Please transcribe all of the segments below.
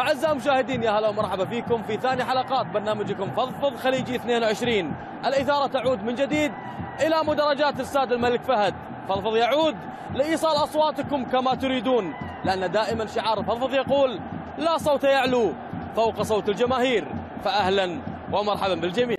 أعزائي المشاهدين، يا هلا ومرحبا فيكم في ثاني حلقات برنامجكم فضفض خليجي 22. الإثارة تعود من جديد إلى مدرجات استاد الملك فهد. فضفض يعود لإيصال أصواتكم كما تريدون، لأن دائما شعار فضفض يقول لا صوت يعلو فوق صوت الجماهير. فأهلا ومرحبا بالجميع.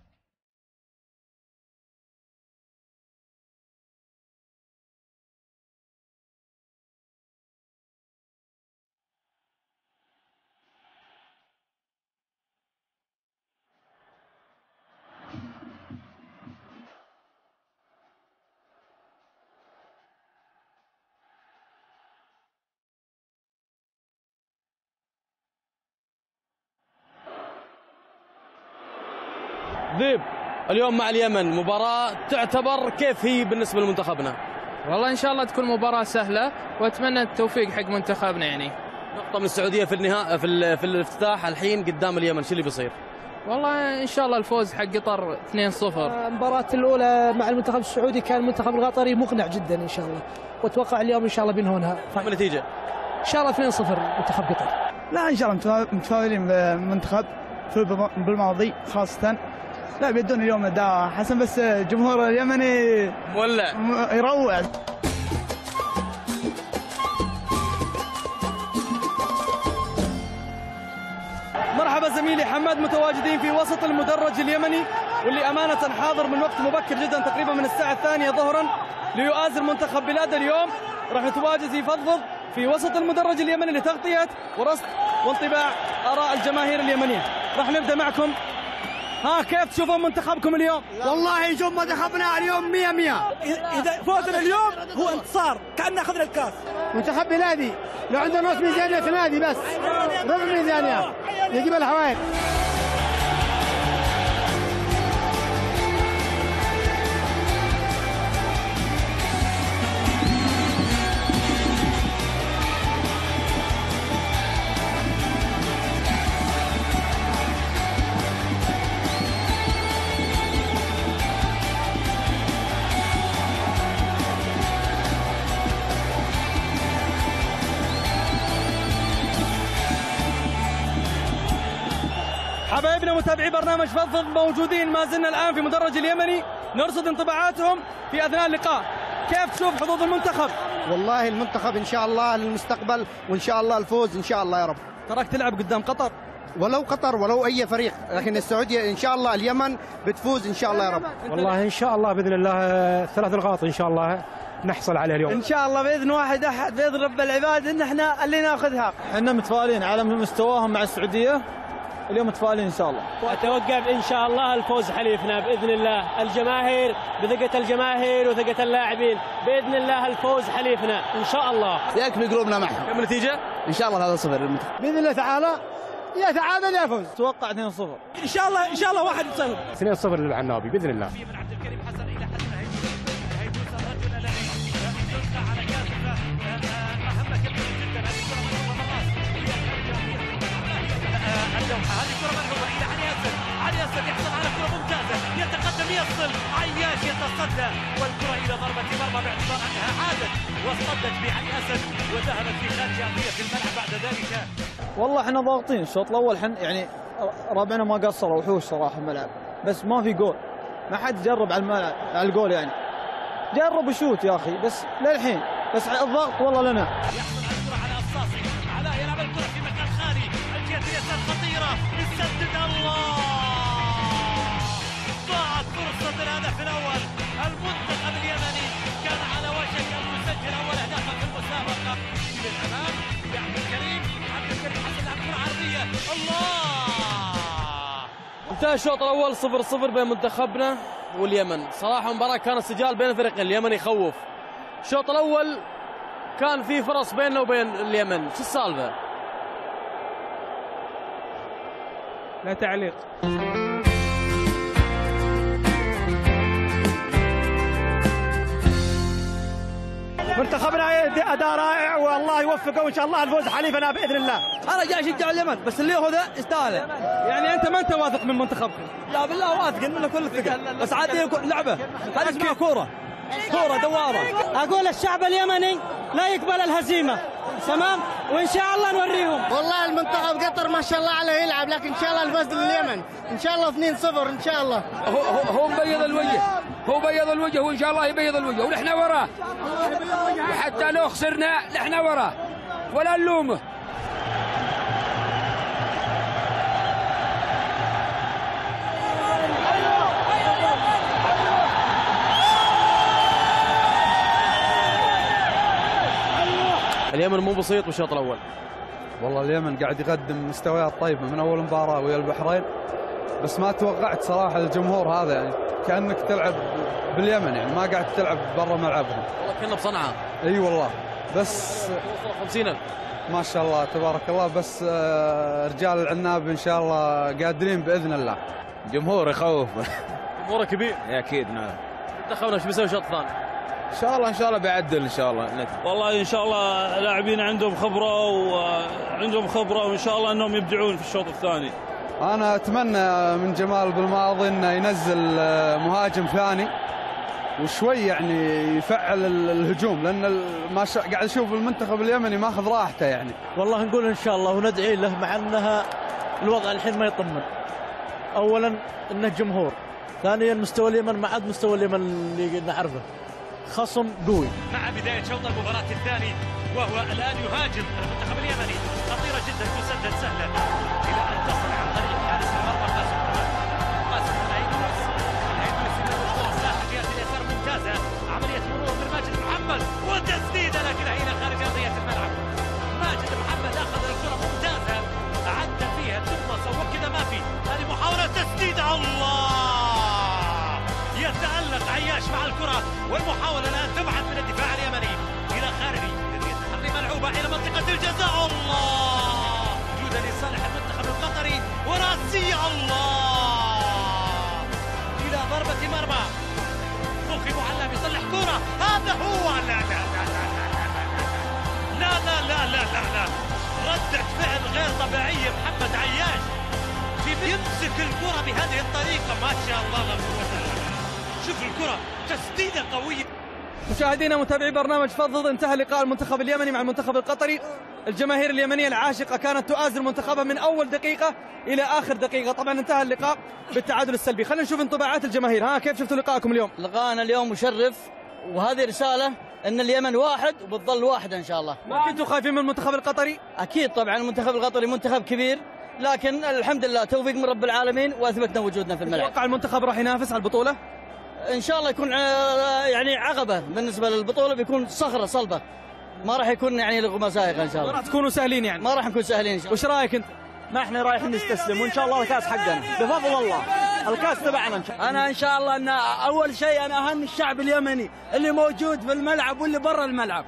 ذيب، اليوم مع اليمن مباراة تعتبر كيف هي بالنسبة لمنتخبنا؟ والله إن شاء الله تكون مباراة سهلة، وأتمنى التوفيق حق منتخبنا. يعني نقطة من السعودية في النهاية في الافتتاح الحين قدام اليمن، شو اللي بيصير؟ والله إن شاء الله الفوز حق قطر 2-0. المباراة الأولى مع المنتخب السعودي كان المنتخب القطري مقنع جدا إن شاء الله، وأتوقع اليوم إن شاء الله بينهونها. النتيجة؟ إن شاء الله 2-0 منتخب قطر. لا إن شاء الله متفائلين بالمنتخب بالماضي خاصة. لا بيدون اليوم أداء حسن، بس جمهور اليمني مولع يروع. مرحبا زميلي حماد، متواجدين في وسط المدرج اليمني، واللي أمانة حاضر من وقت مبكر جدا تقريبا من الساعة 2 ظهرا ليؤازر منتخب بلاده. اليوم راح نتواجد في فضفض في وسط المدرج اليمني لتغطية ورصد وانطباع آراء الجماهير اليمنية. راح نبدأ معكم. كيف تشوفون منتخبكم اليوم؟ والله نشوف منتخبنا اليوم 100. إذا فوزنا اليوم هو انتصار، كأننا أخذنا الكاس. منتخب بلادي لو عنده نص ميزانية نادي بس ربع ميزانية يجيب الحوائج. حبايبنا متابعي برنامج فضفض موجودين ما زلنا الآن في مدرج اليمني نرصد انطباعاتهم في أثناء اللقاء. كيف تشوف حظوظ المنتخب؟ والله المنتخب إن شاء الله للمستقبل، وإن شاء الله الفوز إن شاء الله يا رب. تراك تلعب قدام قطر، ولو قطر ولو أي فريق، لكن السعودية إن شاء الله اليمن بتفوز إن شاء الله يا رب. والله إن شاء الله بإذن الله 3 نقاط إن شاء الله نحصل عليها اليوم إن شاء الله بإذن واحد أحد بإذن رب العباد إن احنا اللي ناخذها. احنا متفائلين على مستواهم مع السعودية اليوم، متفائلين إن شاء الله. أتوقع إن شاء الله الفوز حليفنا بإذن الله. الجماهير بثقة الجماهير وثقة اللاعبين، بإذن الله الفوز حليفنا إن شاء الله. يكفي قلوبنا معهم. كم النتيجة؟ إن شاء الله 3-0 المنتخب بإذن الله تعالى، يا تعادل يا فوز. أتوقع 2-0 إن شاء الله 1-0. 2-0 للعنابي بإذن الله. هذه كرة ملعوبة إلى علي أسد يحصل على كرة ممتازة، يتقدم يصل عياش يتصدى، والكرة إلى ضربة مرمى باعتبار أنها عادت واصطدت بعلي أسد وذهبت في خارج أرضية الملعب بعد ذلك. والله احنا ضاغطين الشوط الأول، يعني رابعنا ما قصروا وحوش صراحة الملعب، بس ما في جول، ما حد جرب على الملعب على الجول، يعني جرب وشوت يا أخي بس للحين، بس الضغط والله لنا. يحصل على الكرة على الصاصي، علاء يلعب الكرة في مكان خالي، الجهة اليسار خطيرة، يسدد الله، ضاعت فرصة الهدف الأول. المنتخب اليمني كان على وشك أن يسجل أول أهدافه في المسابقة. للأمام عبد الكريم حسن لعب كرة عرضية، الله. انتهى الشوط الأول 0-0 بين منتخبنا واليمن. صراحة مباراة كانت سجال بين الفريقين، اليمن يخوف. الشوط الأول كان في فرص بيننا وبين اليمن، شو السالفة؟ لا تعليق. منتخبنا أداء رائع والله يوفقه وإن شاء الله الفوز حليفنا بإذن الله. أنا جاي أشجع اليمن بس اللي هو ذا يستاهل. يعني أنت ما أنت واثق من منتخبكم؟ لا بالله واثق منه كل الثقة، بس عاد لعبة، هذه اسمها كورة دوارة. أقول الشعب اليمني لا يقبل الهزيمة، تمام، وان شاء الله نوريهم. والله المنتخب قطر ما شاء الله عليه يلعب، لكن ان شاء الله الفوز لليمن ان شاء الله 2-0 ان شاء الله. هو مبيض الوجه، هو بيض الوجه، وان شاء الله يبيض الوجه، ونحن وراه، وحتى لو خسرنا نحن وراه ولا نلومه. اليمن مو بسيط بالشوط الاول. والله اليمن قاعد يقدم مستويات طيبه من اول مباراه ويا البحرين، بس ما توقعت صراحه الجمهور هذا، يعني كانك تلعب باليمن، يعني ما قاعد تلعب برا ملعبهم. والله كنا بصنعاء. اي والله، بس 50,000 ما شاء الله تبارك الله. بس رجال العناب ان شاء الله قادرين باذن الله. جمهور يخوف. جمهوره كبير. اكيد نعم. منتخبنا ايش بيسوي الشوط الثاني؟ ان شاء الله بيعدل ان شاء الله. والله ان شاء الله لاعبين عندهم خبره وان شاء الله انهم يبدعون في الشوط الثاني. انا اتمنى من جمال بالماضي انه ينزل مهاجم ثاني وشوي يعني يفعل الهجوم، لان ما قاعد اشوف المنتخب اليمني ماخذ راحته يعني. والله نقول ان شاء الله وندعي له، مع انها الوضع الحين ما يطمن. اولا انه جمهور، ثانيا مستوى اليمن ما عاد مستوى اليمن اللي نعرفه، خصم قوي. مع بداية شوط المباراة الثاني، وهو الآن يهاجم المنتخب اليمني، خطيرة جدا، تسدد سهلة إلى أن تصل عن طريق حارس المرمى قاسم العيدوس من الوصول ساحة جهة اليسار ممتازة، عملية مرور من ماجد محمد وتسديدة لكنها إلى خارج أرضية الملعب. ماجد محمد أخذ الكرة ممتازة، عدى فيها ثم صوب كذا ما في، هذه محاولة تسديدة، الله يتألق عياش مع الكرة، والمحاولة الآن تبعث من الدفاع اليمني إلى خارجي، تحري ملعوبة إلى منطقة الجزاء، الله وجودا لصالح المنتخب القطري، وراسية، الله إلى ضربة مرمى. خوخي معلم يصلح كرة، هذا هو، لا ردة فعل غير طبيعية. محمد عياش يمسك الكرة بهذه الطريقة، ما شاء الله لا قوة إلا بالله. شوف الكرة، تسديدة قوية. مشاهدينا متابعي برنامج فضفض، انتهى لقاء المنتخب اليمني مع المنتخب القطري. الجماهير اليمنية العاشقة كانت تؤازر منتخبها من أول دقيقة إلى آخر دقيقة. طبعا انتهى اللقاء بالتعادل السلبي. خلينا نشوف انطباعات الجماهير. كيف شفتوا لقاءكم اليوم؟ لقاءنا اليوم مشرف، وهذه رسالة أن اليمن واحد وبتظل واحدة إن شاء الله. ما كنتوا خايفين من المنتخب القطري؟ أكيد طبعا، المنتخب القطري منتخب كبير، لكن الحمد لله توفيق من رب العالمين وأثبتنا وجودنا في الملعب. تتوقع المنتخب راح ينافس على البطولة؟ ان شاء الله يكون يعني عقبه بالنسبه للبطوله، بيكون صخره صلبه، ما راح يكون يعني مزايق ان شاء الله. ما راح تكونوا سهلين يعني؟ ما راح نكون سهلين ان شاء الله. وش رايك انت؟ ما احنا رايحين نستسلم، وان شاء الله الكاس حقنا بفضل الله، الكاس تبعنا ان شاء الله. انا ان شاء الله ان اول شيء انا اهم الشعب اليمني اللي موجود في الملعب واللي برا الملعب.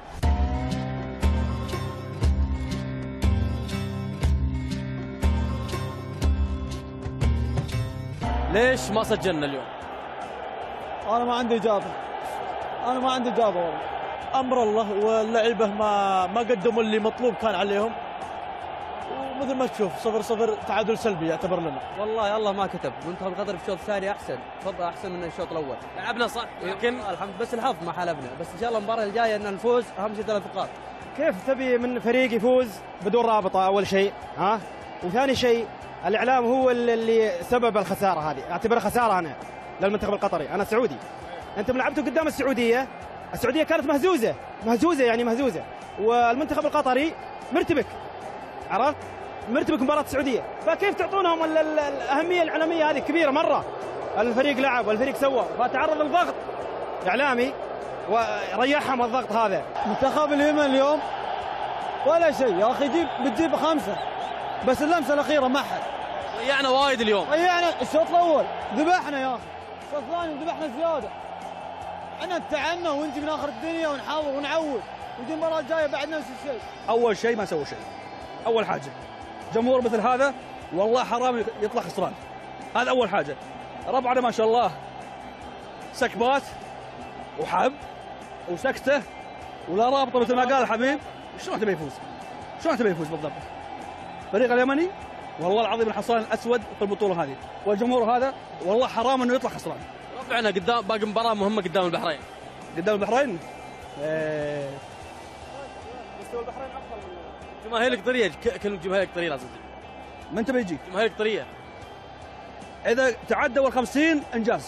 ليش ما سجلنا اليوم؟ انا ما عندي اجابه، والله امر الله، واللعيبه ما قدموا اللي مطلوب كان عليهم، ومثل ما تشوف 0-0 تعادل سلبي يعتبر لنا. والله الله ما كتب، منتخب القطر في الشوط الثاني احسن، تفضل احسن من الشوط الاول. لعبنا صح، لكن الحمد بس الحظ ما حالفنا، بس ان شاء الله المباراه الجايه ان نفوز، اهم شيء 3 نقاط. كيف تبي من فريق يفوز بدون رابطه اول شيء؟ وثاني شيء الاعلام هو اللي سبب الخساره هذه، اعتبرها خساره انا للمنتخب القطري. انا سعودي، انتم لعبتوا قدام السعوديه كانت مهزوزه، والمنتخب القطري مرتبك، عرفت؟ مرتبك مباراه السعوديه، فكيف تعطونهم الاهميه الاعلاميه هذه كبيره مره؟ الفريق لعب والفريق سوى، فتعرض للضغط اعلامي وريحهم الضغط هذا. منتخب اليمن اليوم ولا شيء يا اخي، بتجيب 5 بس اللمسه الاخيره ما حد. ضيعنا وايد اليوم، ضيعنا الشوط الاول، ذبحنا يا اخي، الشوط الثاني ذبحنا زياده. احنا اتعبنا ونجي من اخر الدنيا ونحاول ونعود، ودي المباراه الجايه بعد نفس الشيء. اول شيء ما سووا شيء، اول حاجه جمهور مثل هذا والله حرام يطلع خسران، هذا اول حاجه. ربعنا ما شاء الله سكبات وحب وسكته ولا رابطه مثل ما قال الحبيب. شلون تبي يفوز بالضبط؟ الفريق اليمني والله العظيم الحصان الاسود في البطوله هذه، والجمهور هذا والله حرام انه يطلع خسران. ربعنا قدام باقي مباراه مهمه قدام البحرين. مستوى البحرين افضل جماهير القطريه كل جماهير القطريه لازم تجي. من تبي يجي؟ جماهير القطريه. اذا تعدوا ال50 انجاز.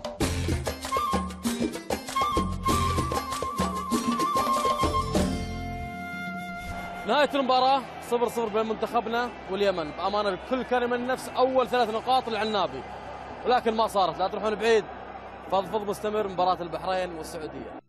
نهاية المباراة 0-0 بين منتخبنا واليمن. بأمانة الكل كان من نفس أول 3 نقاط للعنابي، ولكن ما صارت. لا تروحون بعيد، فضفض مستمر مباراة البحرين والسعودية.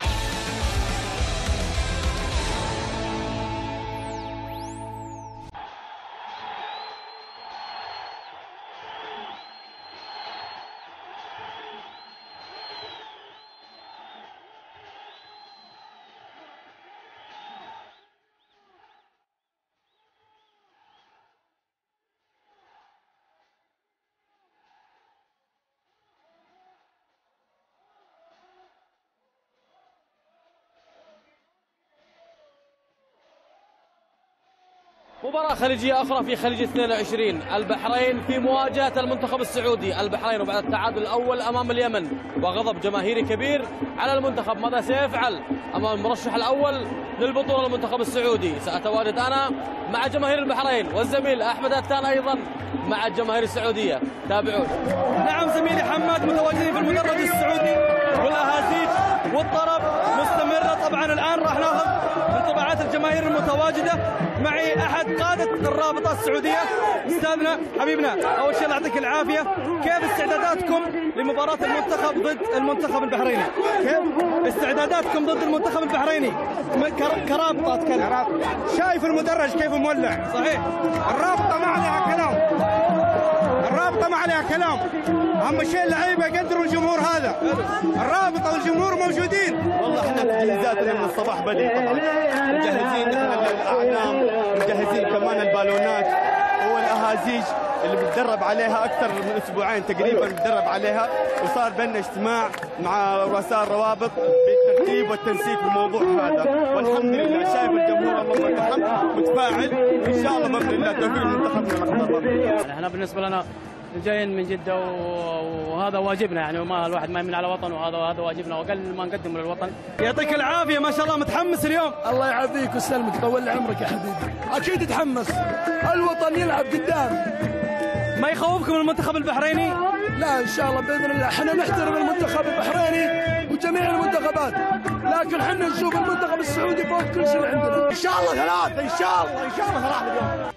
مباراة خليجية أخرى في خليج 22. البحرين في مواجهة المنتخب السعودي. البحرين وبعد التعادل الأول أمام اليمن وغضب جماهيري كبير على المنتخب، ماذا سيفعل أمام المرشح الأول للبطولة المنتخب السعودي؟ سأتواجد أنا مع جماهير البحرين والزميل أحمد هتان أيضا مع الجماهير السعودية. تابعون. نعم زميلي حماد، متواجدين في المدرج السعودي والأهازيج والطرب مستمرة. طبعا الآن راح ناخذ انطباعات الجماهير المتواجدة. معي أحد قادة الرابطة السعودية أستاذنا حبيبنا. أول شيء الله يعطيك العافية، كيف استعداداتكم لمباراة المنتخب ضد المنتخب البحريني؟ كيف استعداداتكم ضد المنتخب البحريني كرابطة؟ أتكلم. شايف المدرج كيف مولع؟ صحيح. الرابطة ما عليها كلام، الرابطة ما عليها كلام. أهم شيء اللعيبة يقدروا الجمهور هذا. الرابطة والجمهور موجودين. والله احنا تجهيزاتنا من الصباح بدري طبعا، مجهزين احنا الاعلام، مجهزين كمان البالونات والاهازيج اللي بتدرب عليها اكثر من اسبوعين تقريبا بتدرب عليها، وصار بيننا اجتماع مع رؤساء الروابط بالترتيب والتنسيق في الموضوع هذا، والحمد لله شايف الجمهور اللهم لك الحمد متفاعل. ان شاء الله باذن الله توفيق لمنتخبنا. احنا بالنسبه لنا جايين من جده وهذا واجبنا يعني، وما الواحد ما يمن على وطن، وهذا واجبنا واقل ما نقدمه للوطن. يعطيك العافيه، ما شاء الله متحمس اليوم. الله يعافيك ويسلمك، يطول لي عمرك يا حبيبي. اكيد تحمس، الوطن يلعب قدام. ما يخوفكم المنتخب البحريني؟ لا ان شاء الله باذن الله، احنا نحترم المنتخب البحريني وجميع المنتخبات، لكن احنا نشوف المنتخب السعودي فوق كل شيء عندنا. ان شاء الله ثلاثه، ان شاء الله ان شاء الله ثلاثه اليوم.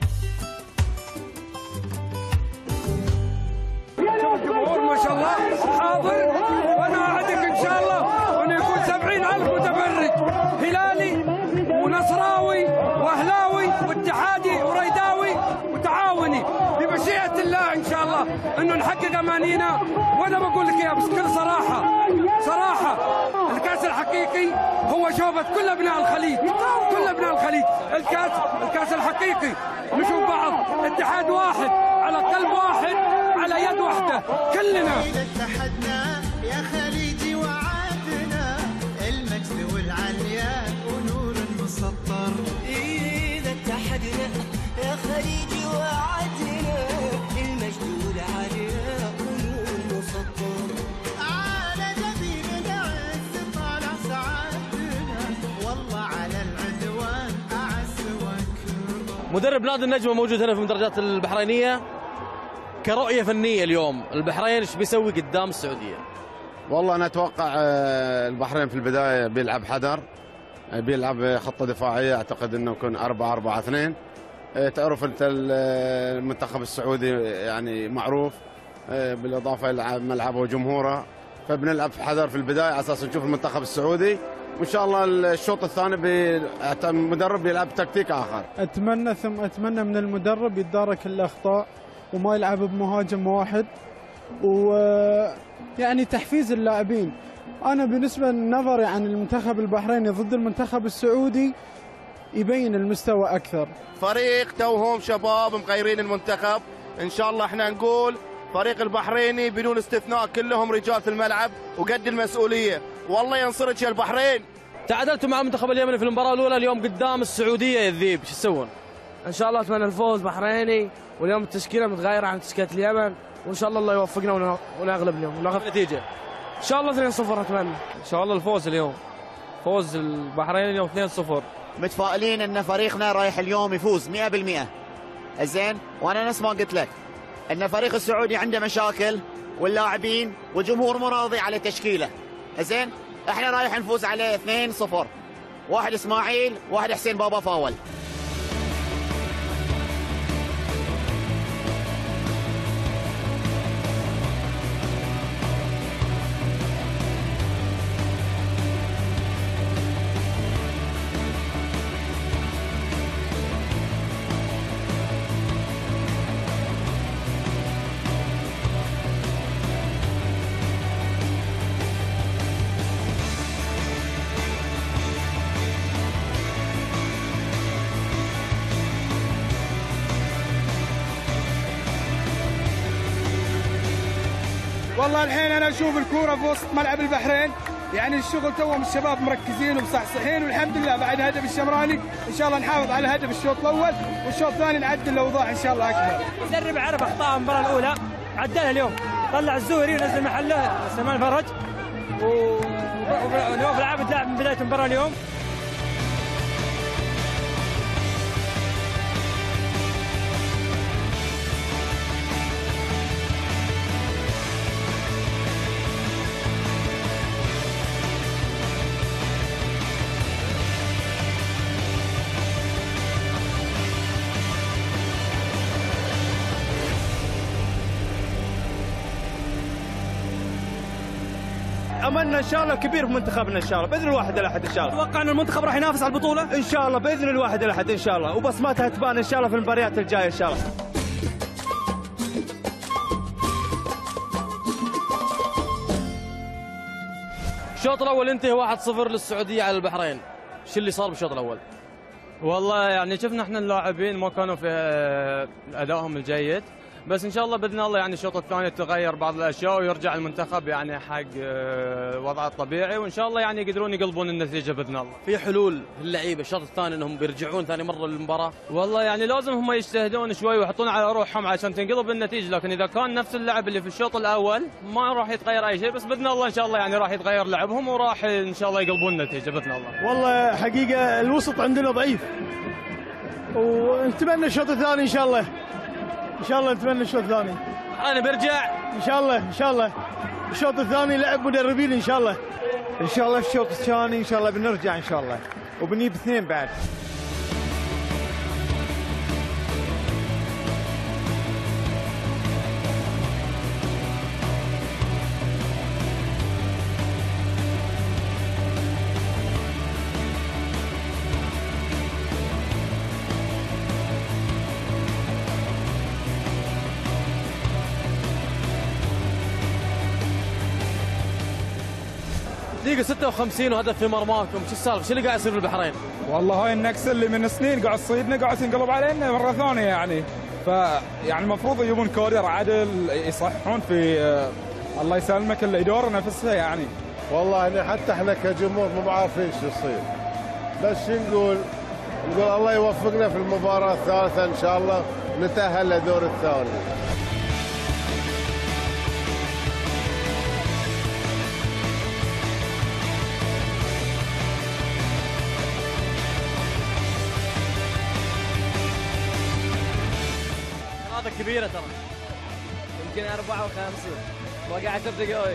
الجمهور ما شاء الله حاضر، وانا اعدك ان شاء الله انه يكون 70,000 متفرج، هلالي ونصراوي واهلاوي واتحادي وريداوي وتعاوني بمشيئه الله ان شاء الله انه نحقق امانينا. وانا بقول لك يا بس كل صراحه الكاس الحقيقي هو شوفة كل ابناء الخليج، كل ابناء الخليج. الكاس الحقيقي نشوف بعض، اتحاد واحد على قلب واحد على يد واحدة كلنا. إذا اتحدنا يا خليجي وعدنا المجد والعلياء ونور المسطر. إذا اتحدنا يا خليجي وعدنا المجد والعلياء ونور المسطر. على جبيننا عز طالع سعادنا والله على العدوان أعز وأكرم. مدرب نادي النجمة موجود هنا في المدرجات البحرينية. كرؤية فنية اليوم البحرين ايش بيسوي قدام السعودية؟ والله انا اتوقع البحرين في البداية بيلعب حذر، بيلعب خطة دفاعية، اعتقد انه يكون 4-4-2. تعرف انت المنتخب السعودي يعني معروف، بالاضافة الى ملعبه وجمهوره، فبنلعب في حذر في البداية على اساس نشوف المنتخب السعودي، وان شاء الله الشوط الثاني المدرب بيلعب تكتيك اخر. اتمنى من المدرب يتدارك الاخطاء وما يلعب بمهاجم واحد، ويعني تحفيز اللاعبين. انا بالنسبه لنظري عن المنتخب البحريني ضد المنتخب السعودي يبين المستوى اكثر. فريق توهم شباب مغيرين المنتخب، ان شاء الله احنا نقول فريق البحريني بدون استثناء كلهم رجال في الملعب وقد المسؤوليه، والله ينصرك يا البحرين. تعادلتوا مع المنتخب اليمني في المباراة الأولى، اليوم قدام السعودية يا الذيب، شو تسوون؟ ان شاء الله اتمنى الفوز بحريني، واليوم التشكيله متغيره عن تشكيله اليمن، وان شاء الله يوفقنا ونغلب اليوم وناخذ النتيجه ان شاء الله 2-0. اتمنى ان شاء الله الفوز اليوم، فوز البحرين اليوم 2-0. متفائلين ان فريقنا رايح اليوم يفوز 100%. زين، وانا نفس ما قلت لك ان الفريق السعودي عنده مشاكل واللاعبين والجمهور مو راضي على تشكيله. زين، احنا رايح نفوز عليه 2-0. واحد اسماعيل، واحد حسين بابا فاول. والله الحين انا اشوف الكوره في وسط ملعب البحرين، يعني الشغل توهم الشباب مركزين ومصحصحين، والحمد لله بعد هدف الشمراني ان شاء الله نحافظ على هدف الشوط الاول، والشوط الثاني نعدل الاوضاع ان شاء الله اكبر. المدرب عرف اخطاء المباراه الاولى عدلها اليوم، طلع الزهري ونزل محله سلمان فرج، ونواف العابد لعب من بدايه المباراه اليوم. املنا ان شاء الله كبير في منتخبنا ان شاء الله باذن الواحد الاحد ان شاء الله. اتوقع ان المنتخب راح ينافس على البطوله ان شاء الله باذن الواحد الاحد ان شاء الله، وبصماتها تبان ان شاء الله في المباريات الجايه ان شاء الله. الشوط الاول انتهى 1-0 للسعوديه على البحرين. شو اللي صار بالشوط الاول؟ والله يعني شفنا احنا اللاعبين ما كانوا في ادائهم الجيد، بس ان شاء الله باذن الله يعني الشوط الثاني تغير بعض الاشياء ويرجع المنتخب يعني حق وضعه الطبيعي، وان شاء الله يعني يقدرون يقلبون النتيجه باذن الله. في حلول اللعيبه الشوط الثاني انهم بيرجعون ثاني مره للمباراه؟ والله يعني لازم هم يجتهدون شوي ويحطون على روحهم عشان تنقلب النتيجه، لكن اذا كان نفس اللعب اللي في الشوط الاول ما راح يتغير اي شيء، بس باذن الله ان شاء الله يعني راح يتغير لعبهم وراح ان شاء الله يقلبون النتيجه باذن الله. والله حقيقه الوسط عندنا ضعيف، ونتمنى الشوط الثاني ان شاء الله. ان شاء الله نتمنى الشوط الثاني. انا برجع ان شاء الله ان شاء الله. الشوط الثاني لعب مدربين ان شاء الله. ان شاء الله الشوط الثاني ان شاء الله بنرجع ان شاء الله، وبنجيب 2 بعد. دقيقة 56 وهدف في مرماكم، شو السالفة؟ شو اللي قاعد يصير في البحرين؟ والله هاي النكسة اللي من سنين قاعد تصيدنا قاعد تنقلب علينا مرة ثانية يعني، فيعني المفروض يجيبون كورير عدل يصححون في الله يسلمك الإدارة نفسها يعني. والله حتى احنا كجمهور مو عارفين شو يصير، بس نقول الله يوفقنا في المباراة الثالثة ان شاء الله نتأهل لدور الثاني. كبيرة ترى، يمكن 54 باقي 10 دقائق.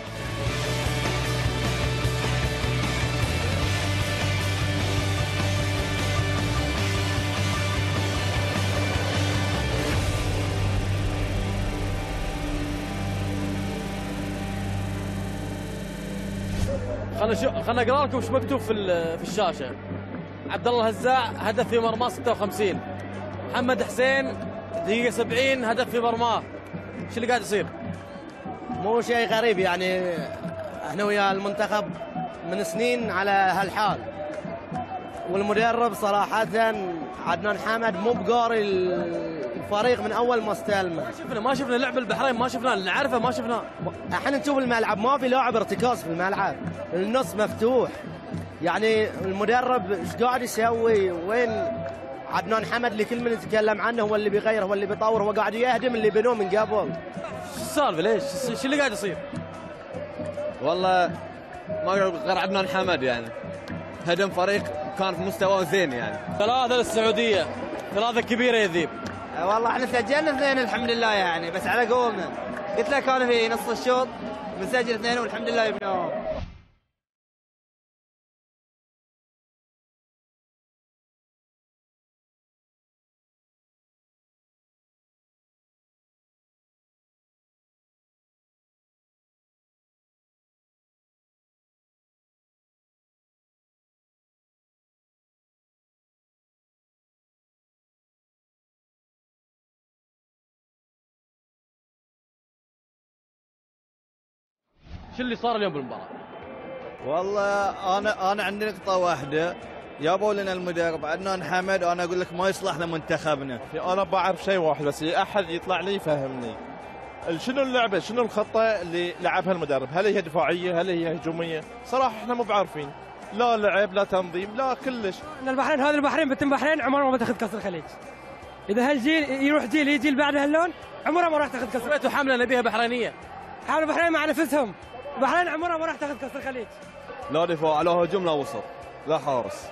خلنا اقرا لكم ايش مكتوب في الشاشة. عبد الله الهزاع هدف في مرماه 56. محمد حسين دقيقة 70 هدف في مرماه. شو اللي قاعد يصير؟ مو شيء غريب يعني، احنا ويا المنتخب من سنين على هالحال، والمدرب صراحة عدنان حمد مو بقاري الفريق من اول ما استلمه. ما شفنا لعب البحرين، ما شفناه، اللي نعرفه ما شفناه. احنا نشوف الملعب ما في لاعب ارتكاز في الملعب، النص مفتوح، يعني المدرب ايش قاعد يسوي؟ وين عدنان حمد اللي كل من يتكلم عنه هو اللي بيغير، هو اللي بيطور، هو قاعد يهدم اللي بنوه من قبل. شو السالفه؟ ليش؟ شو اللي قاعد يصير؟ والله ما غير عدنان حمد يعني هدم فريق كان في مستوى زين يعني. 3 للسعوديه، 3 كبيره يا ذيب. والله احنا سجلنا 2 الحمد لله يعني، بس على قولنا قلت لك كان في نص الشوط بنسجل 2 والحمد لله جبناهم. شو اللي صار اليوم بالمباراه؟ والله انا عندي نقطه واحده، جابوا لنا المدرب عدنان حمد، وانا اقول لك ما يصلح لمنتخبنا. انا بعرف شيء واحد بس، احد يطلع لي يفهمني شنو اللعبه، شنو الخطه اللي لعبها المدرب، هل هي دفاعيه هل هي هجوميه؟ صراحه احنا مو بعارفين، لا لعب لا تنظيم لا كلش. البحرين هذا البحرين بنت بحرين عمرها ما بتاخذ كاس الخليج. اذا هالجيل يروح جيل يجي اللي بعد هاللون عمرها ما راح تاخذ كاس الخليج. حمله نبيها بحرينيه. حامل البحرين مع نفسهم، البحرين عمرها ما راح تاخذ كاس الخليج. لا دفاع لا هجوم لا وسط لا حارس.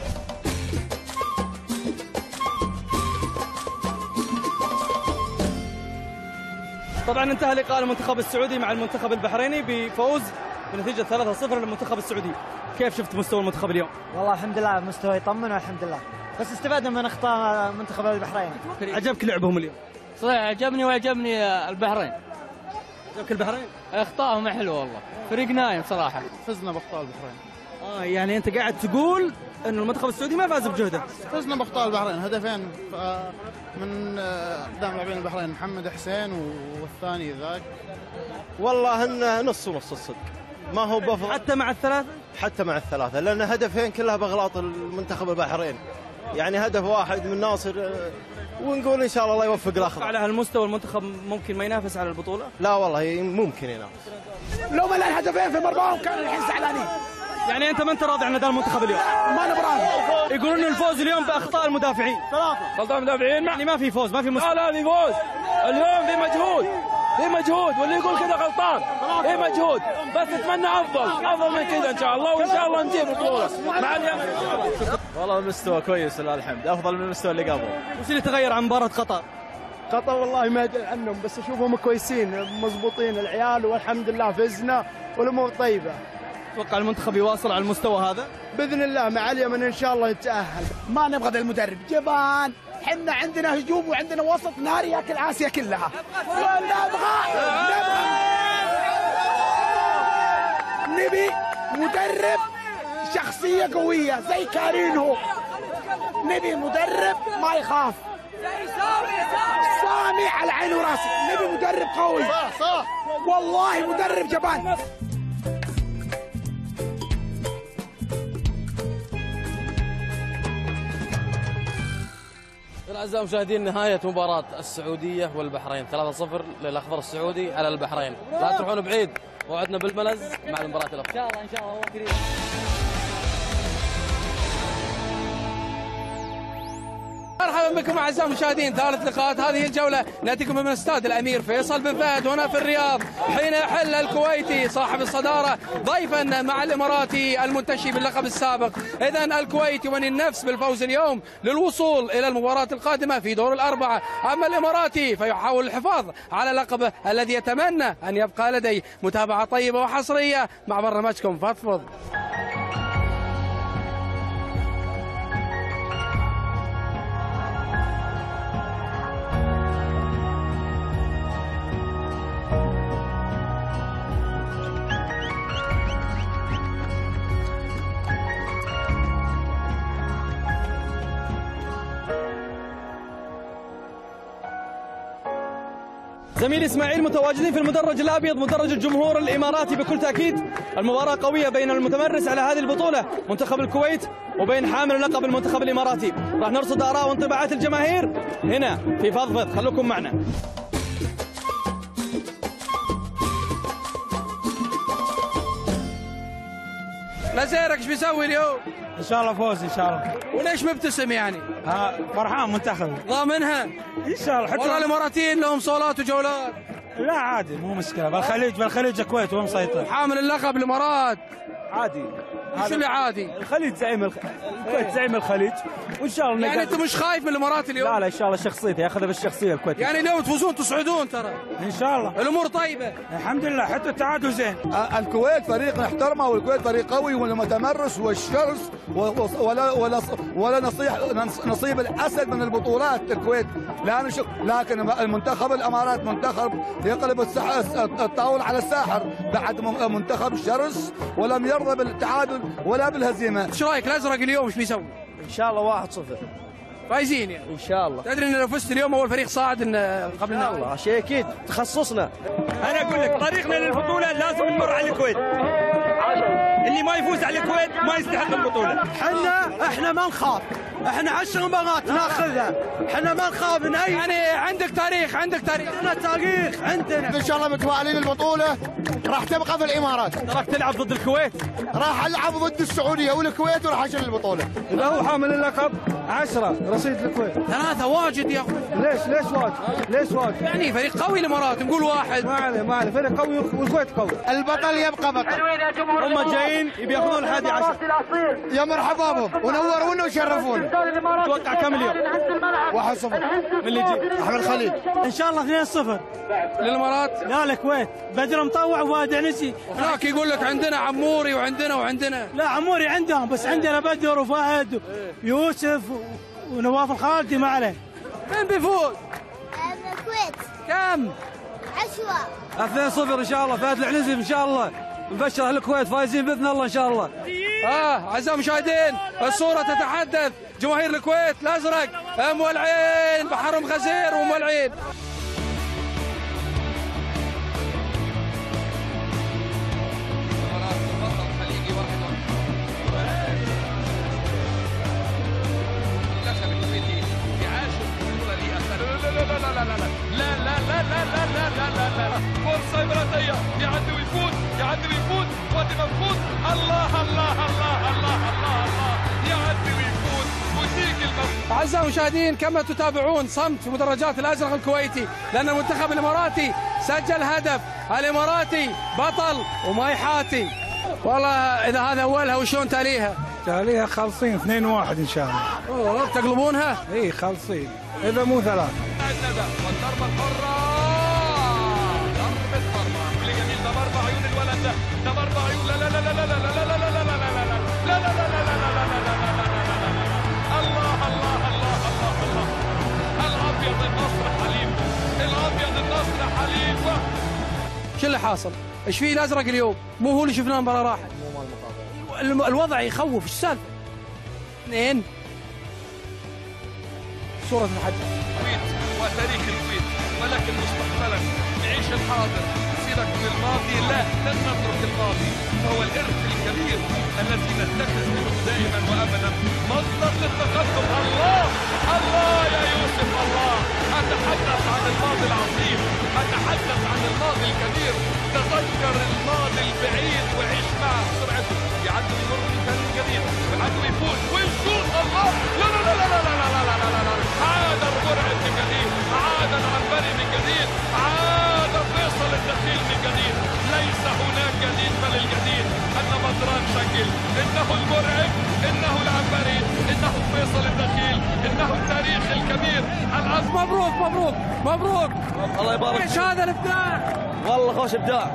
طبعا انتهى لقاء المنتخب السعودي مع المنتخب البحريني بفوز بنتيجه 3-0 للمنتخب السعودي. كيف شفت مستوى المنتخب اليوم؟ والله الحمد لله مستوى يطمن والحمد لله، بس استفدنا من اخطاء منتخب البحرين. عجبك لعبهم اليوم؟ صحيح عجبني وعجبني البحرين. عجبك البحرين؟ اخطائهم حلوه والله، فريق نايم صراحه. فزنا باخطاء البحرين. يعني انت قاعد تقول انه المنتخب السعودي ما فاز بجهده. فزنا باخطاء البحرين، هدفين من قدام لاعبين البحرين، محمد حسين والثاني ذاك. والله هن نص ونص الصدق، ما هو بفضل حتى مع الثلاثه؟ حتى مع الثلاثه، لان هدفين كلها باغلاط المنتخب البحرين. يعني هدف واحد من ناصر، ونقول ان شاء الله يوفق الاخر. على هالمستوى المنتخب ممكن ما ينافس على البطوله؟ لا والله ممكن ينافس. لو ما لنا هدفين في مرماهم كانوا الحين زعلانين. يعني انت ما انت راضي عن اداء المنتخب اليوم؟ ما نبراضي. يقولون الفوز اليوم باخطاء المدافعين. 3 غلطان مدافعين، يعني ما في فوز، ما في مستوى. لا في فوز اليوم، في مجهود، في مجهود، واللي يقول كذا غلطان. في مجهود، بس نتمنى افضل من كذا ان شاء الله، وان شاء الله نجيب بطوله مع اليمن. والله المستوى كويس لله الحمد، افضل من المستوى اللي قبل. وش اللي تغير عن مباراه قطر؟ قطر والله ما ادري عنهم، بس اشوفهم كويسين مضبوطين العيال، والحمد لله فزنا والامور طيبه. اتوقع المنتخب يواصل على المستوى هذا باذن الله مع اليمن ان شاء الله يتاهل. ما نبغى ذا المدرب جبان، حنا عندنا هجوم وعندنا وسط ناري ياكل اسيا كلها. نبي مدرب شخصيه قويه زي كارينهو، نبي مدرب ما يخاف، سامي على عيني وراسي، نبي مدرب قوي. صح والله مدرب جبان. أعزائي المشاهدين، نهاية مباراة السعودية والبحرين، 3-0 للأخضر السعودي على البحرين. لا تروحون بعيد، موعدنا بالملز مع المباراة الأخرى. إن شاء الله إن شاء الله قريب. مرحبا بكم اعزائي المشاهدين، ثالث لقاءات هذه الجوله ناتيكم من استاد الامير فيصل بن فهد هنا في الرياض، حين يحل الكويتي صاحب الصداره ضيفا مع الاماراتي المنتشي باللقب السابق. اذا الكويتي وني النفس بالفوز اليوم للوصول الى المباراه القادمه في دور الاربعه، اما الاماراتي فيحاول الحفاظ على لقبه الذي يتمنى ان يبقى لديه. متابعه طيبه وحصريه مع برنامجكم فضفض. زميلي اسماعيل متواجدين في المدرج الابيض، مدرج الجمهور الاماراتي بكل تاكيد. المباراه قويه بين المتمرس على هذه البطوله منتخب الكويت وبين حامل لقب المنتخب الاماراتي. راح نرصد اراء وانطباعات الجماهير هنا في فضفض، خلوكم معنا. لزيرك ايش بيسوي اليوم؟ ان شاء الله فوز ان شاء الله. وليش مبتسم يعني؟ فرحان منتخب ضامنها؟ ان شاء الله. والله الاماراتيين لهم صولات وجولات. لا عادي مو مشكله، بالخليج الكويت هو مسيطر. حامل اللقب الامارات عادي شو اللي عادي؟ الخليج زعيم الكويت زعيم الخليج، وان شاء الله يعني انت مش خايف من الامارات اليوم؟ لا ان شاء الله شخصيته ياخذها بالشخصيه الكويت. يعني اليوم تفوزون تصعدون ترى ان شاء الله، الامور طيبه الحمد لله، حتى التعادل زين. الكويت فريق نحترمه، والكويت فريق قوي والمتمرس والشرس، ولا نصيب الاسد من البطولات الكويت. لكن المنتخب الامارات منتخب يقلب الطاوله على الساحر، بعد منتخب شرس ولم يرضى بالتعادل ولا بالهزيمه. ايش رايك الازرق اليوم ايش بيسوي؟ ان شاء الله 1-0 فايزين يعني ان شاء الله. تدري ان لو فزت اليوم اول فريق صاعد قبل ان شاء الله، شيء اكيد تخصصنا. انا اقول لك طريقنا للبطوله لازم نمر على الكويت، اللي ما يفوز على الكويت ما يستحق البطوله. احنا ما نخاف، احنا 10 مباريات ناخذها، احنا ما نخاف من اي. يعني عندك تاريخ عندنا تاريخ عندنا. ان شاء الله متفائلين البطوله راح تبقى في الامارات. راح تلعب ضد الكويت، راح العب ضد السعوديه والكويت وراح اشيل البطوله. اذا هو حامل اللقب 10 رصيد الكويت. 3 واجد يا اخوي. ليش واجد؟ يعني فريق قوي الامارات، نقول 1. ما عليه فريق قوي والكويت قوي. البطل يبقى بطل. هم جايين يبي ياخذون 11. يا مرحبا بهم ونورونا وشرفونا. توقع كم اليوم؟ 1-0. من اللي يجي؟ احمد خليل. ان شاء الله 2-0 للامارات. لا الكويت، بدر مطوع وفؤاد عنسي. هناك يقول لك عندنا عموري وعندنا. لا عموري عندهم، بس عندنا بدر وفهد ويوسف ونواف الخالدي ما عليه. مين بيفوز؟ الكويت. كم؟ 10. 2-0 ان شاء الله، فهد العنزي ان شاء الله. نبشر اهل الكويت فايزين باذن الله ان شاء الله. اعزائي المشاهدين الصوره تتحدث، جماهير الكويت الازرق مولعين، بحرهم غزير ومولعين. لا فرصة إماراتية، يعدي ويفوت وادي منفوذ. الله يعدي ويفوت وتيجي الموت. أعزائي المشاهدين كما تتابعون صمت في مدرجات الأزرق الكويتي، لأن المنتخب الإماراتي سجل هدف. الإماراتي بطل وما يحاتي. والله إذا هذا أولها وشلون تاليها خالصين 2-1 إن شاء الله. تقلبونها؟ إيه خالصين إذا مو 3. والضربة الحرة، ضربة مرمى كل جميل. ده مربع عيون الولد ده مربع عيون. لا الله الابيض النصر حليم. شو اللي حاصل؟ ايش فيه الازرق اليوم؟ مو هو اللي شفناه المباراه راحت. الوضع يخوف. ايش السالفه؟ 2 صورة الحدث. الكويت وتاريخ الكويت، ولكن مستقبلا نعيش الحاضر. سيرك من الماضي، لا لن نترك الماضي، فهو الإرث الكبير الذي نتخذ منه دائما وأبدا مصدر للتقدم. الله يا يوسف، الله. أتحدث عن الماضي العظيم، أتحدث عن الماضي الكبير. تذكر الماضي البعيد وعيش معه سرعته. يعد ويمر من جديد، يعد ويفوت ويشوط. الله لا عاد المرعب من جديد، عاد العنبري من جديد، عاد فيصل الدخيل من جديد. ليس هناك جديد بل الجديد ان بدران شكل، انه المرعب، انه العنبري، انه فيصل الدخيل، انه التاريخ الكبير. العظم. مبروك الله يبارك. ايش هذا الابداع؟ والله خوش ابداع.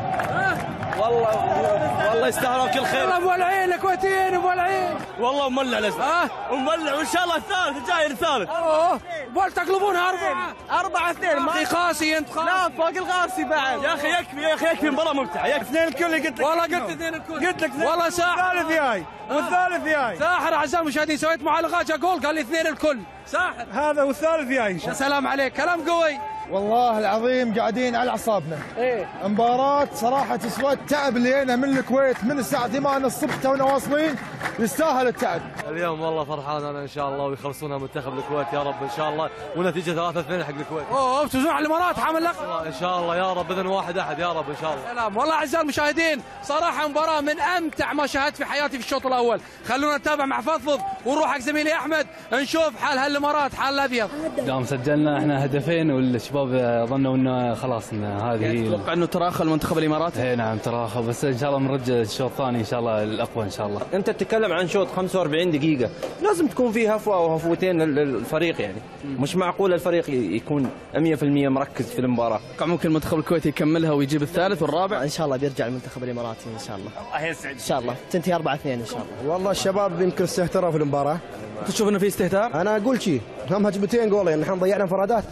والله يستاهلون كل خير. والله مولعين الكويتيين مولعين. والله مولع الازرق. ومولع وان شاء الله الثالث جاي الثالث. بول تقلبونها 4-2. ما قاسي انت. لا فوق القاسي بعد. يا اخي يكفي مباراه ممتعه. يكفي 2 الكل. قلت لك والله قلت 2 الكل. قلت لك والله ساحر. والثالث جاي. ساحر اعزائي المشاهدين، سويت معلقات اقول قال لي 2 الكل. ساحر هذا والثالث جاي ان شاء الله. يا سلام عليك، كلام قوي. والله العظيم قاعدين على اعصابنا. مباراة صراحة تسوى التعب اللي هنا من الكويت من الساعة 8 الصبح تونا واصلين، يستاهل التعب. اليوم والله فرحان انا ان شاء الله، ويخلصونها منتخب الكويت يا رب ان شاء الله، ونتيجة 3-2 حق الكويت. بتفوزون على الامارات حامل لقب ان شاء الله يا رب، باذن 1-1 يا رب ان شاء الله. سلام. والله اعزائي المشاهدين صراحة مباراة من امتع ما شاهدت في حياتي في الشوط الاول. خلونا نتابع مع فضفض ونروح حق زميلي احمد نشوف حال هالامارات حال الابيض. دام سجلنا احنا هدفين والشباب الشباب ظنوا انه خلاص إن هذه يعني تتوقع انه تراخى المنتخب الاماراتي؟ اي نعم تراخى، بس ان شاء الله بنرجع الشوط الثاني ان شاء الله الاقوى ان شاء الله. انت تتكلم عن شوط 45 دقيقه، لازم تكون في هفوه او هفوتين للفريق، يعني مش معقول الفريق يكون 100% مركز في المباراه. ممكن المنتخب الكويتي يكملها ويجيب الثالث والرابع؟ ان شاء الله بيرجع المنتخب الاماراتي ان شاء الله. الله يسعد. ان شاء الله تنتهي 4-2 ان شاء الله. والله الشباب يمكن استهتروا في المباراه. تشوف انه في استهتار؟ انا اقول شيء، هم هجمتين جولين، نحن ضيعنا انفرادات.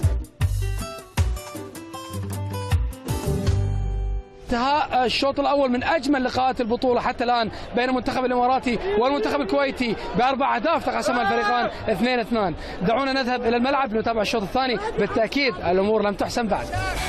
انتهى الشوط الاول من اجمل لقاءات البطوله حتى الان بين المنتخب الاماراتي والمنتخب الكويتي ب4 اهداف تقاسمها الفريقان 2-2. دعونا نذهب الى الملعب لنتابع الشوط الثاني، بالتاكيد الامور لم تحسم بعد.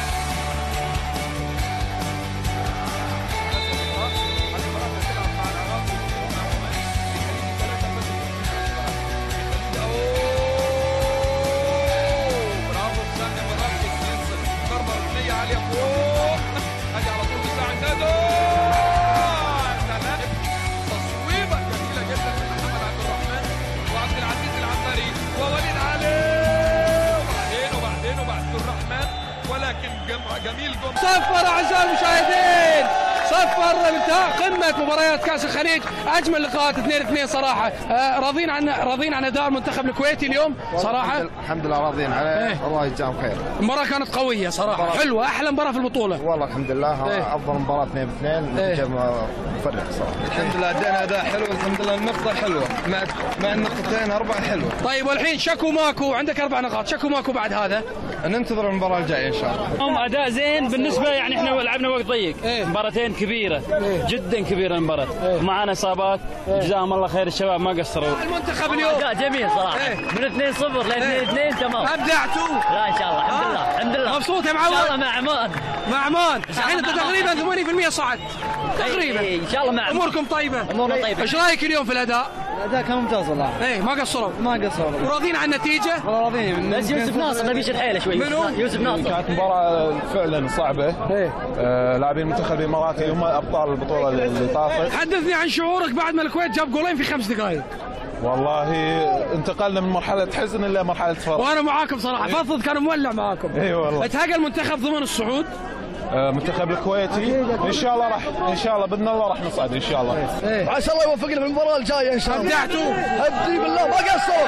جميل صفر اعزائي المشاهدين، صفر انتهاء قمه مباريات كاس الخليج، اجمل لقاءات 2-2 صراحه. راضين عن اداء المنتخب الكويتي اليوم صراحه؟ الحمد لله راضيين عليه. الله يجزاهم خير. المباراه كانت قويه صراحه، حلوه، احلى مباراه في البطوله والله الحمد لله. افضل مباراه 2-2، نتيجه مفرح صراحه. الحمد لله ادينا اداء حلو، الحمد لله النقطه حلوه مع النقطتين 4 حلوه. طيب والحين شكو ماكو، عندك 4 نقاط، شكو ماكو بعد هذا؟ ننتظر المباراه الجايه ان شاء الله. اداء زين بالنسبه، يعني احنا لعبنا وقت ضيق. مباراتين كبيره جدا كبيره المباراه، معنا اصابات. جزاهم الله خير الشباب ما قصروا. المنتخب اليوم اداء جميل صراحه، من 2-0 ل 2-2 تمام. ابدعتوا؟ لا ان شاء الله الحمد لله الحمد لله. مبسوط يا معود؟ ان شاء الله مع عمان. مع عمان الحين انت تقريبا 80% صعد تقريبا. ان شاء الله مع اموركم طيبه؟ امورنا طيبه. ايش رايك اليوم في الاداء؟ الاداء كان ممتاز والله. ما قصروا؟ ما قصروا. وراضيين عن النتيجه؟ والله راضيين. بس يوسف ناصر نبي يشد حيله شوي. منو؟ يوسف ناصر. كانت مباراه فعلا صعبه. لاعبين المنتخب الاماراتي هم ابطال البطوله اللي طافت. حدثني عن شعورك بعد ما الكويت جاب جولين في 5 دقائق. والله انتقلنا من مرحله حزن الى مرحله فرح. وانا معاكم صراحه، فضفض كان مولع معاكم. اي والله. اتهاجى المنتخب ضمن الصعود؟ المنتخب الكويتي ان شاء الله ان شاء الله باذن الله راح نصعد ان شاء الله. عسى الله يوفقنا في المباراه الجايه ان شاء الله. ابدعتوا؟ ابدي بالله ما قصروا.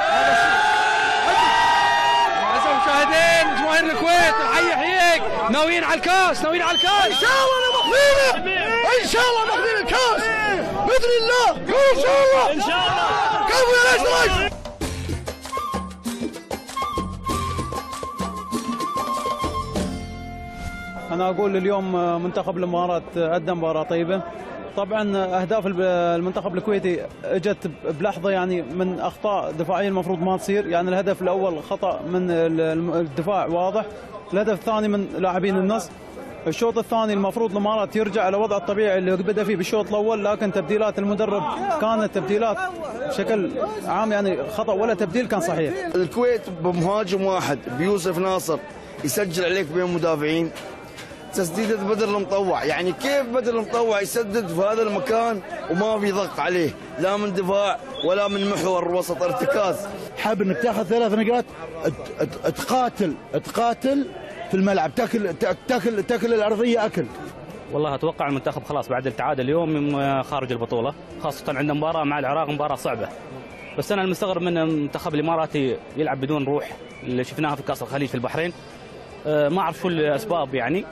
اعزائي المشاهدين جماهير الكويت حي يحييك، ناويين على الكاس، ناويين على الكاس ان شاء الله ماخذينه، ان شاء الله ماخذين الكاس باذن الله. ان شاء الله ان شاء الله. كفو يا الاشتراك. أنا أقول اليوم منتخب الإمارات أدى مباراة طيبة. طبعا أهداف المنتخب الكويتي اجت بلحظة، يعني من أخطاء دفاعية المفروض ما تصير. يعني الهدف الأول خطأ من الدفاع واضح، الهدف الثاني من لاعبين النص. الشوط الثاني المفروض الإمارات يرجع إلى وضع الطبيعي اللي بدأ فيه بالشوط الأول، لكن تبديلات المدرب كانت تبديلات بشكل عام يعني خطأ، ولا تبديل كان صحيح. الكويت بمهاجم واحد بيوسف ناصر يسجل عليك بين مدافعين. تسديدة بدر المطوع، يعني كيف بدر المطوع يسدد في هذا المكان وما في ضغط عليه لا من دفاع ولا من محور وسط ارتكاز. حاب انك تاخذ 3 نقاط، تقاتل في الملعب، تاكل الارضيه اكل. والله اتوقع المنتخب خلاص بعد التعادل اليوم خارج البطوله، خاصه عندنا مباراه مع العراق، مباراه صعبه. بس انا المستغرب من المنتخب الاماراتي يلعب بدون روح اللي شفناها في كاس الخليج في البحرين. ما اعرف شو الاسباب يعني.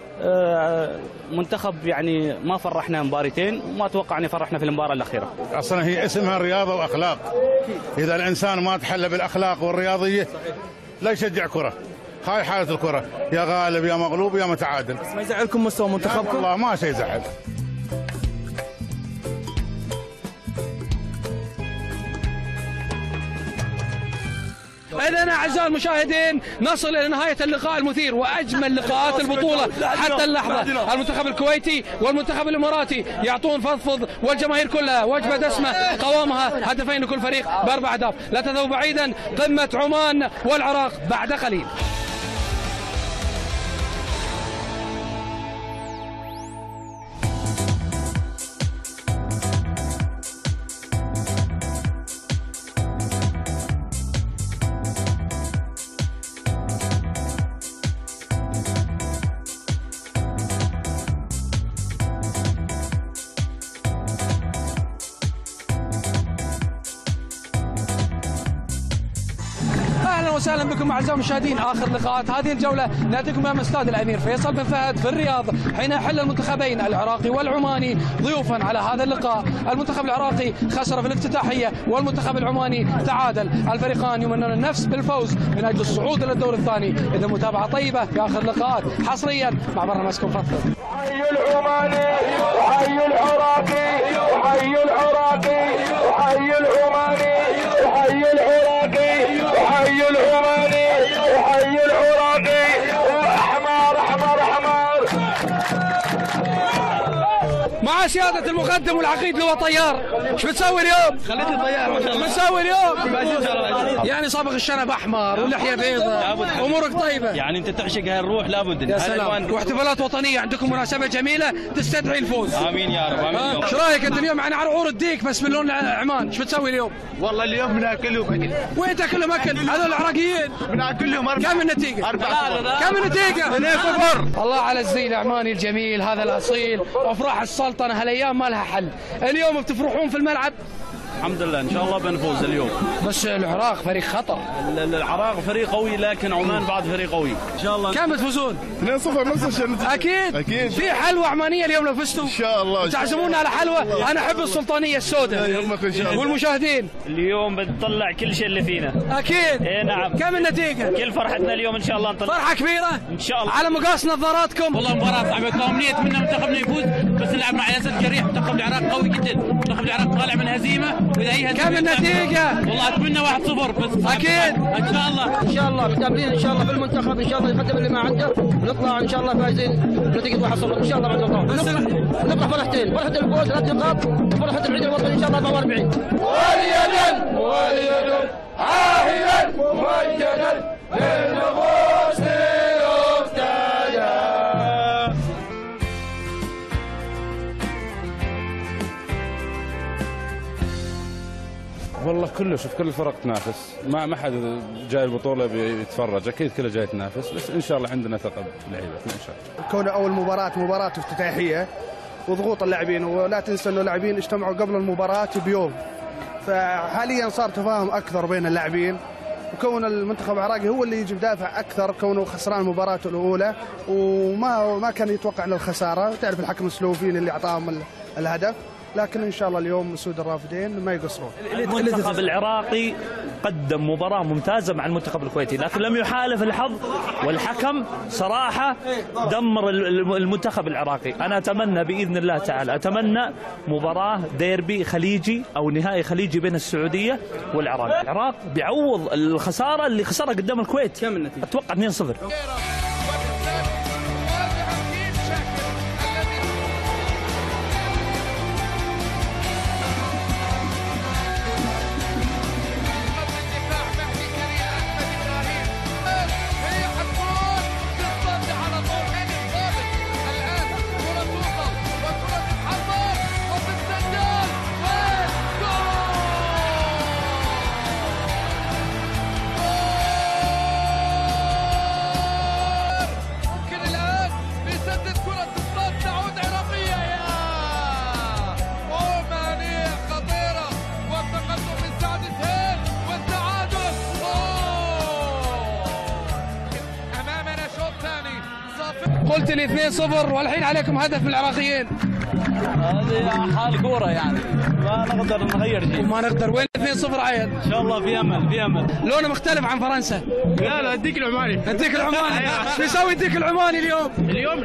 منتخب يعني ما فرحنا مباراتين، وما اتوقع ان يفرحنا في المباراه الاخيره. اصلا هي اسمها رياضه واخلاق، اذا الانسان ما تحلى بالاخلاق والرياضيه لا يشجع كره. هاي حاله الكره، يا غالب يا مغلوب يا متعادل. بس ما يزعلكم مستوى منتخبكم؟ والله ما شيء يزعل. إذن أعزائي المشاهدين نصل إلى نهاية اللقاء المثير وأجمل لقاءات البطولة حتى اللحظة. المنتخب الكويتي والمنتخب الإماراتي يعطون فضفض، والجماهير كلها وجبة دسمة قوامها هدفين لكل فريق ب4 أهداف. لا تذهبوا بعيدا، قمة عمان والعراق بعد قليل. اهلا وسهلا بكم اعزائي المشاهدين. اخر لقاءات هذه الجوله ناتيكم امام استاد الامير فيصل بن فهد في الرياض، حين يحل المنتخبين العراقي والعماني ضيوفا على هذا اللقاء. المنتخب العراقي خسر في الافتتاحيه والمنتخب العماني تعادل. الفريقان يمنون النفس بالفوز من اجل الصعود الى الدور الثاني. اذا متابعه طيبه في اخر لقاءات حصريا مع برنامجكم فضفض. حي العماني وحي العراقي وحي العراقي وحي العماني وحي العراقي وحي العماني وحي العراقي واحمر احمر احمر. مع سيادة المقدم والعقيد اللي هو طيار. ايش بتسوي اليوم؟ خليت الطيار ما شاء الله. بتسوي اليوم؟ يعني صابغ الشنب احمر واللحية بيضاء، امورك طيبة. يعني انت تعشق هالروح لابد. يا سلام. واحتفالات وطنية عندكم مناسبة جميلة تستدعي الفوز. امين يا رب. امين. ايش رايك انت اليوم؟ يعني عرعور الديك بس من لون عمان. ايش بتسوي اليوم؟ والله اليوم بناكلهم اكل. وين تاكلهم اكل؟ هذول العراقيين بناكلهم 4. كم النتيجة؟ 4. كم النتيجة؟ 2-0. الله على الزي العماني الجميل هذا الاصيل، وافراح السلطنة هالايام ما لها حل. اليوم بتفرحون في الملعب؟ الحمد لله ان شاء الله بنفوز اليوم. بس العراق فريق خطر. العراق فريق قوي لكن عمان بعد فريق قوي ان شاء الله. كم بتفوزون؟ 2-0 نفس الشيء. اكيد في حلوه عمانيه اليوم لو فزتوا ان شاء الله. تعزمونا على حلوه. انا احب السلطانيه السوداء. يهمك ان شاء الله. والمشاهدين اليوم بنطلع كل شيء اللي فينا. اكيد. اي نعم. كم النتيجه؟ كل فرحتنا اليوم ان شاء الله نطلع فرحه كبيره ان شاء الله. على مقاس نظاراتكم. والله مباراه صعبه، كنا نتمنى منتخبنا يفوز بس نلعب مع ياسر جريح. منتخب العراق قوي جدا، منتخب العراق طالع من هزيمه واذا هي كم النتيجه؟ والله اتمنى 1-0 بس اكيد ان شاء الله. ان شاء الله متاملين ان شاء الله بالمنتخب ان شاء الله يقدم اللي ما عنده ونطلع ان شاء الله فايزين بنتيجه 1-0 ان شاء الله بعد الله. نفرح فرحتين، فرحه الفوز 3 نقاط وفرحه العيد الوطني ان شاء الله 44. وليدا وليدا عاهدا ممجدا للنفوس يفتدى. والله كله شوف كل الفرق تنافس، ما حد جاي البطوله بيتفرج، اكيد كله جاي تنافس، بس ان شاء الله عندنا ثقه باللعيبه ان شاء الله. كون اول مباراه افتتاحيه وضغوط اللاعبين، ولا تنسى انه اللاعبين اجتمعوا قبل المباراه بيوم، فحاليا صار تفاهم اكثر بين اللاعبين، وكون المنتخب العراقي هو اللي يجي بدافع اكثر كونه خسران مباراته الاولى وما كان يتوقع الخساره، تعرف الحكم السلوفيني اللي اعطاهم الهدف، لكن ان شاء الله اليوم مسود الرافدين ما يقصرون. المنتخب العراقي قدم مباراة ممتازة مع المنتخب الكويتي، لكن لم يحالف الحظ والحكم صراحة دمر المنتخب العراقي. أنا أتمنى بإذن الله تعالى، أتمنى مباراة ديربي خليجي أو نهائي خليجي بين السعودية والعراق. العراق بيعوض الخسارة اللي خسرها قدام الكويت. كم النتيجة؟ أتوقع 2-0. قلت لي 2-0 والحين عليكم هدف من العراقيين. هذه حال كوره يعني ما نقدر نغير شيء. ما نقدر. وين 2-0 عيل؟ ان شاء الله في امل في امل. لونه مختلف عن فرنسا. لا الديك العماني. الديك العماني. ايش بيسوي الديك العماني اليوم؟ اليوم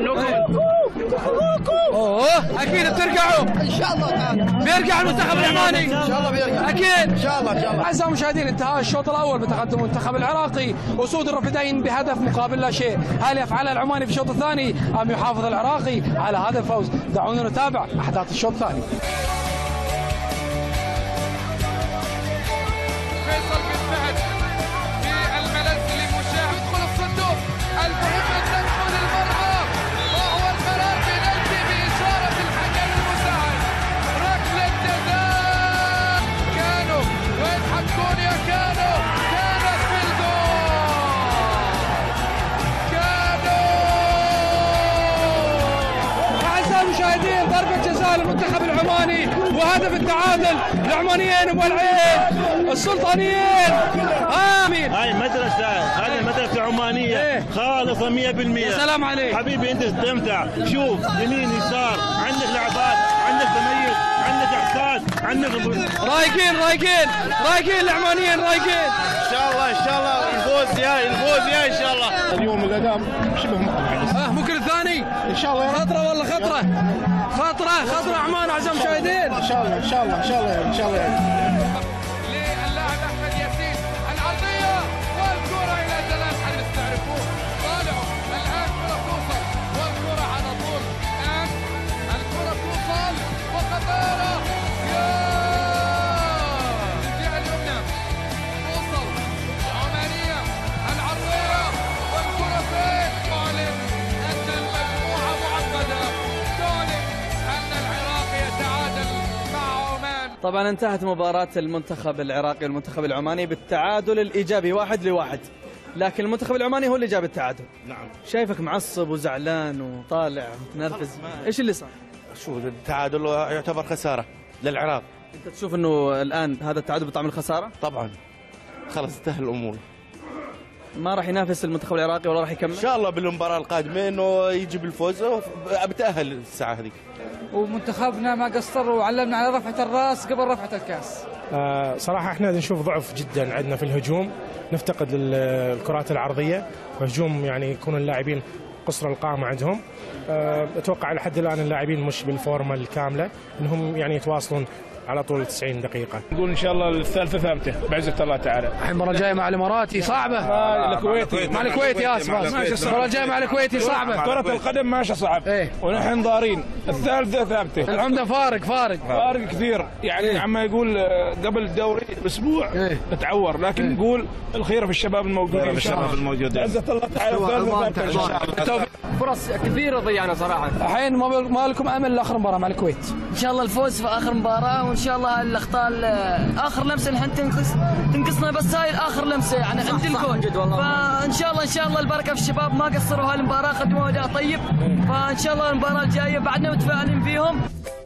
اوه اكيد بترجعوا ان شاء الله تعالى. بيرجع المنتخب العماني ان شاء الله بيرجع اكيد ان شاء الله ان شاء الله. اعزائي المشاهدين، انتهى الشوط الاول بتقدم المنتخب العراقي اسود الرفدين بهدف مقابل لا شيء. هل يفعلها العماني في الشوط الثاني ام يحافظ العراقي على هذا الفوز؟ دعونا نتابع احداث الشوط الثاني. فيصل بن فهد في الملذ لمشاهد يدخل الصندوق المهم ان تدخل المرمى، وهو القرار بنفسه باشاره الحكم المساعد. ركله جزاء كانوا ويضحكون يا كانوا، كانت في الجول. كانوا اعزائي المشاهدين ضربه جزاء يزال المنتخب العماني وهدف التعادل العمانيين والعين السلطانيين. امين. هاي مدرسه، هذه المدرسه العمانيه خالصه 100%. يا سلام عليك حبيبي، انت استمتع، شوف يمين يسار، عندك لعبات، عندك تميز، عندك احساس، عندك رايقين العمانيين رايقين. ان شاء الله الفوز جاي ان شاء الله. اليوم الاداء شبه مقنع. ممكن الثاني ان شاء الله. خطره والله خطره عمان اعزائي المشاهدين. ان شاء الله. للاعب احمد ياسين العرضيه والكره الى جلال حارس. تعرفون طالعوا الان كره توصل والكره على طول. الان الكره توصل وخطيره الجهه اليمنى توصل عمانيه العرضيه والكره فين. تعلن ان المجموعه معقده، تعلن ان العراق يتعادل مع عمان. طبعا انتهت مباراة المنتخب العراقي والمنتخب العماني بالتعادل الإيجابي 1-1، لكن المنتخب العماني هو اللي جاب التعادل. نعم. شايفك معصب وزعلان وطالع ومتنرفز، ايش اللي صار؟ شو التعادل يعتبر خساره للعراق. انت تشوف انه الان هذا التعادل بطعم الخسارة؟ طبعا خلص انتهى الامور. ما راح ينافس المنتخب العراقي ولا راح يكمل؟ ان شاء الله بالمباراه القادمه انه يجيب الفوز بتاهل الساعه هذيك. ومنتخبنا ما قصر وعلمنا على رفعة الراس قبل رفعة الكاس. صراحه احنا نشوف ضعف جدا عندنا في الهجوم، نفتقد الكرات العرضيه، وهجوم يعني يكون اللاعبين قصر القامه عندهم. اتوقع لحد الان اللاعبين مش بالفورمه الكامله انهم يعني يتواصلون على طول 90 دقيقة. نقول إن شاء الله الثالثة ثابتة بعزة الله تعالى. الحين المرة الجاية مع الإماراتي صعبة. الكويتي. مع الكويتي آسف. المرة الجاية مع الكويتي صعبة. كرة القدم ماشي صعب. ونحن ضارين. الثالثة ثابتة. العمدة فارق كثير، يعني عما يقول قبل الدوري بأسبوع نتعور، لكن نقول الخير في الشباب الموجودين. بعزة الله تعالى الثالثة ثابتة. فرص كثيرة ضيعنا صراحة. الحين ما لكم أمل لآخر مباراة مع الكويت. إن شاء الله الفوز في آخر مباراة، وإن شاء الله الأخطاء آخر لمسة نحن تنقصنا، بس هاي آخر لمسة يعني عند الجول. فإن شاء الله البركة في الشباب، ما قصروا هالمباراة، قدموا أداء طيب. فإن شاء الله المباراة الجاية بعدنا متفائلين فيهم.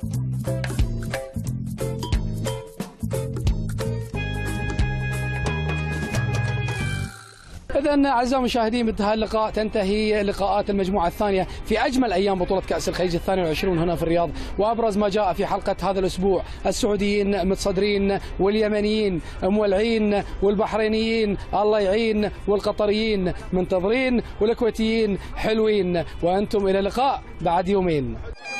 إذن أعزائي المشاهدين، بانتهاء اللقاء تنتهي لقاءات المجموعة الثانية في أجمل أيام بطولة كأس الخليج 22 هنا في الرياض. وأبرز ما جاء في حلقة هذا الأسبوع: السعوديين متصدرين، واليمنيين مولعين، والبحرينيين الله يعين، والقطريين منتظرين، والكويتيين حلوين. وأنتم إلى اللقاء بعد يومين.